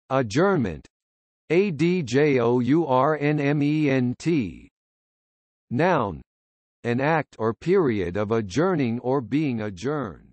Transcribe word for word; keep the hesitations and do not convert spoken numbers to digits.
Adjournment. Adjournment. Noun. An act or period of adjourning or being adjourned.